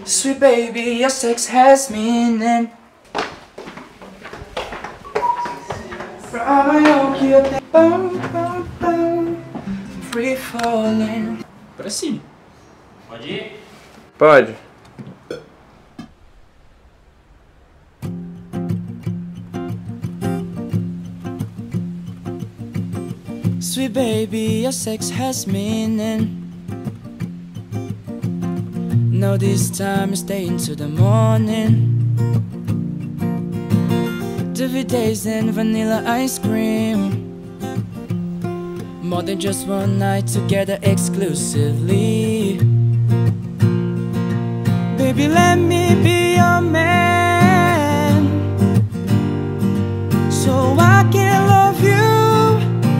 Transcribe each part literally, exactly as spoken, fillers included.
Sweet baby, your sex has meaning. From your bum, bum, bum, free falling. Pra cima. Pode ir? Pode. Sweet baby, your sex has meaning. No, this time you stay into the morning. Duvet days and vanilla ice cream. More than just one night together exclusively. Baby, let me be your man, so I can love you.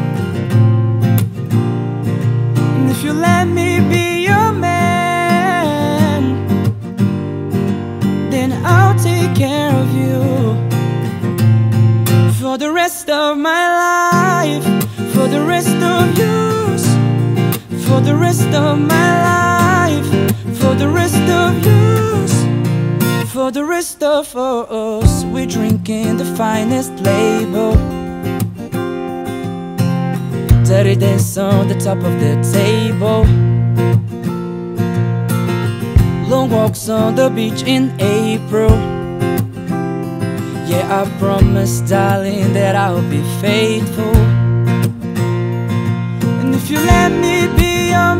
And if you let me be your man, then I'll take care of you for the rest of my life, for the rest of yours, for the rest of my life, for the rest of yours, for the rest of us. We're drinking the finest label, dirty dance on the top of the table, long walks on the beach in April. Yeah, I promise, darling, that I'll be faithful. And if you let me be your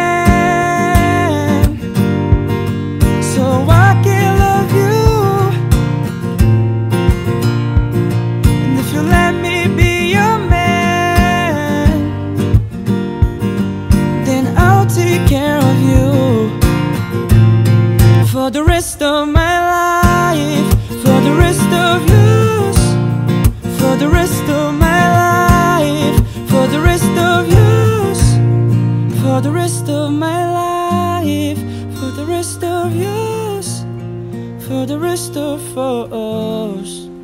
man, so I can love you. And if you let me be your man, then I'll take care of you for the rest of my life, for the rest of yours, for the rest of my life, for the rest of yours, for the rest of my life, for the rest of yours, for the rest of us.